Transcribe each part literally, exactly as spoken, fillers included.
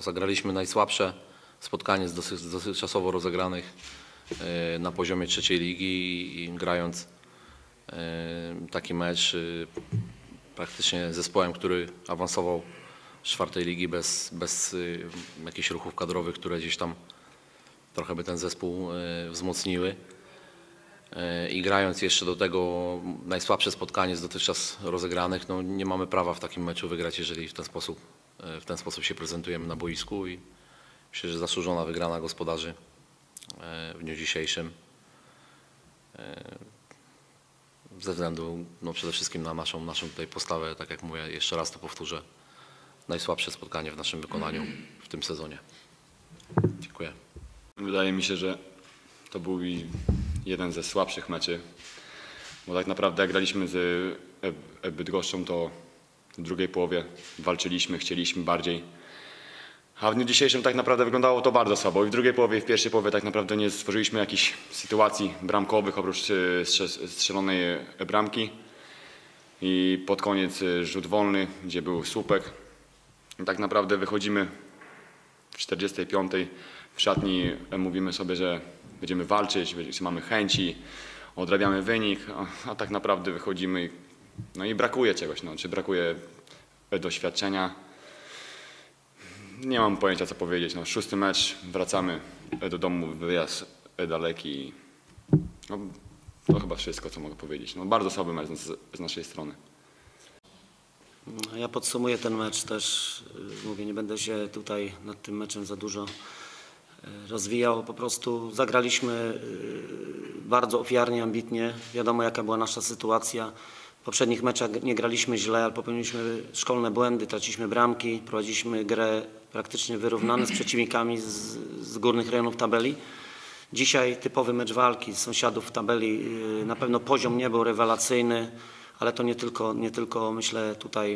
zagraliśmy najsłabsze spotkanie z dosyć, dotychczasowo rozegranych na poziomie trzeciej ligi i grając taki mecz praktycznie zespołem, który awansował z czwartej ligi bez, bez jakichś ruchów kadrowych, które gdzieś tam trochę by ten zespół wzmocniły. I grając jeszcze do tego najsłabsze spotkanie z dotychczas rozegranych, no nie mamy prawa w takim meczu wygrać, jeżeli w ten sposób, w ten sposób się prezentujemy na boisku i myślę, że zasłużona wygrana gospodarzy w dniu dzisiejszym ze względu no przede wszystkim na naszą, naszą tutaj postawę, tak jak mówię, jeszcze raz to powtórzę, najsłabsze spotkanie w naszym wykonaniu w tym sezonie. Dziękuję. Wydaje mi się, że to był jeden ze słabszych meczy, bo tak naprawdę jak graliśmy z Bydgoszczą, to w drugiej połowie walczyliśmy, chcieliśmy bardziej, a w dniu dzisiejszym tak naprawdę wyglądało to bardzo słabo i w drugiej połowie i w pierwszej połowie tak naprawdę nie stworzyliśmy jakichś sytuacji bramkowych oprócz strzelonej bramki i pod koniec rzut wolny, gdzie był słupek. I tak naprawdę wychodzimy w czterdziestej piątej w szatni, mówimy sobie, że będziemy walczyć, że mamy chęci, odrabiamy wynik, a, a tak naprawdę wychodzimy i, no i brakuje czegoś, no, czy brakuje doświadczenia. Nie mam pojęcia, co powiedzieć. No, szósty mecz, wracamy do domu, wyjazd daleki. No, to chyba wszystko, co mogę powiedzieć. No, bardzo słaby mecz z, z naszej strony. Ja podsumuję ten mecz też. Mówię, nie będę się tutaj nad tym meczem za dużo rozwijał. Po prostu zagraliśmy bardzo ofiarnie, ambitnie. Wiadomo, jaka była nasza sytuacja. W poprzednich meczach nie graliśmy źle, ale popełniliśmy szkolne błędy, traciliśmy bramki, prowadziliśmy grę praktycznie wyrównane z przeciwnikami z, z górnych rejonów tabeli. Dzisiaj typowy mecz walki z sąsiadów w tabeli. Na pewno poziom nie był rewelacyjny, ale to nie tylko, nie tylko myślę tutaj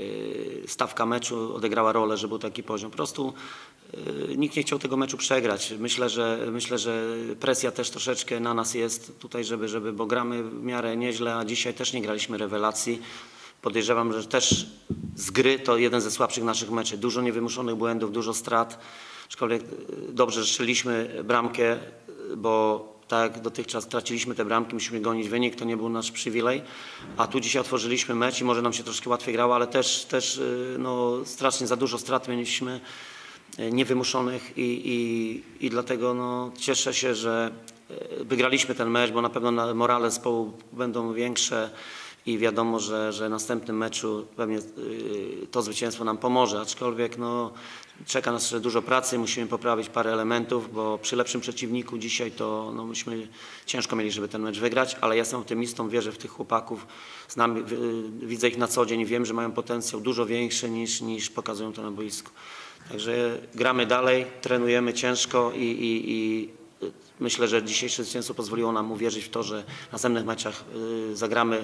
stawka meczu odegrała rolę, że był taki poziom. Po prostu nikt nie chciał tego meczu przegrać. Myślę, że, myślę, że presja też troszeczkę na nas jest tutaj, żeby, żeby, bo gramy w miarę nieźle, a dzisiaj też nie graliśmy rewelacji. Podejrzewam, że też z gry to jeden ze słabszych naszych meczy. Dużo niewymuszonych błędów, dużo strat. Aczkolwiek dobrze, że strzeliliśmy bramkę, bo tak jak dotychczas traciliśmy te bramki, musimy gonić wynik, to nie był nasz przywilej. A tu dzisiaj otworzyliśmy mecz i może nam się troszkę łatwiej grało, ale też, też no, strasznie za dużo strat mieliśmy niewymuszonych i, i, i dlatego no, cieszę się, że wygraliśmy ten mecz, bo na pewno morale zespołu będą większe i wiadomo, że, że w następnym meczu pewnie to zwycięstwo nam pomoże, aczkolwiek no, czeka nas jeszcze dużo pracy, musimy poprawić parę elementów, bo przy lepszym przeciwniku dzisiaj to no, myśmy ciężko mieli, żeby ten mecz wygrać, ale ja jestem optymistą, wierzę w tych chłopaków, znam, widzę ich na co dzień i wiem, że mają potencjał dużo większy niż, niż pokazują to na boisku. Także gramy dalej, trenujemy ciężko i, i, i myślę, że dzisiejsze zwycięstwo pozwoliło nam uwierzyć w to, że w następnych meczach y, zagramy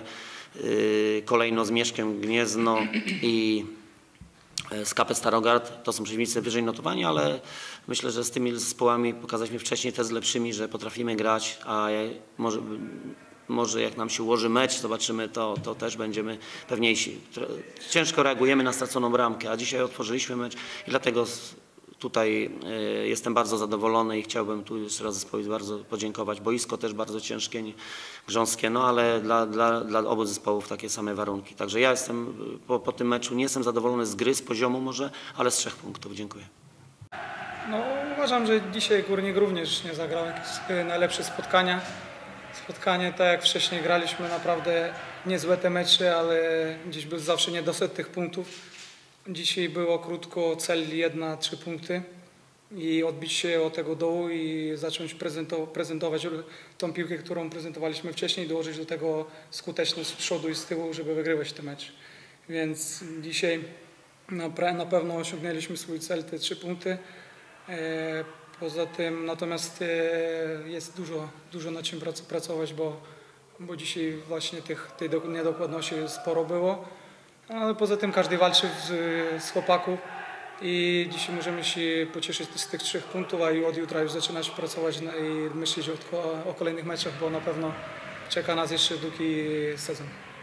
y, kolejno z Mieszkiem Gniezno i z K P Starogard. To są przeciwnicy wyżej notowani, ale myślę, że z tymi zespołami pokazaliśmy wcześniej też z lepszymi, że potrafimy grać, a może, może jak nam się ułoży mecz, zobaczymy, to, to też będziemy pewniejsi. Ciężko reagujemy na straconą bramkę, a dzisiaj otworzyliśmy mecz i dlatego tutaj jestem bardzo zadowolony i chciałbym tu jeszcze raz zespołowi bardzo podziękować. Boisko też bardzo ciężkie, grząskie, no ale dla, dla, dla obu zespołów takie same warunki. Także ja jestem po, po tym meczu nie jestem zadowolony z gry, z poziomu może, ale z trzech punktów. Dziękuję. No uważam, że dzisiaj Górnik również nie zagrał jakieś najlepsze spotkania. Spotkanie, tak jak wcześniej graliśmy, naprawdę niezłe te mecze, ale gdzieś był zawsze niedosyt tych punktów. Dzisiaj było krótko, cel jedna, trzy punkty i odbić się od tego dołu i zacząć prezentować tą piłkę, którą prezentowaliśmy wcześniej, dołożyć do tego skuteczność z przodu i z tyłu, żeby wygrywać ten mecz. Więc dzisiaj na pewno osiągnęliśmy swój cel, te trzy punkty. Poza tym natomiast jest dużo, dużo nad czym pracować, bo, bo dzisiaj właśnie tych, tej niedokładności sporo było. Ale poza tym każdy walczy z, z chłopaków i dzisiaj możemy się pocieszyć z tych trzech punktów, a i od jutra już zaczynać pracować i myśleć o, o kolejnych meczach, bo na pewno czeka nas jeszcze długi sezon.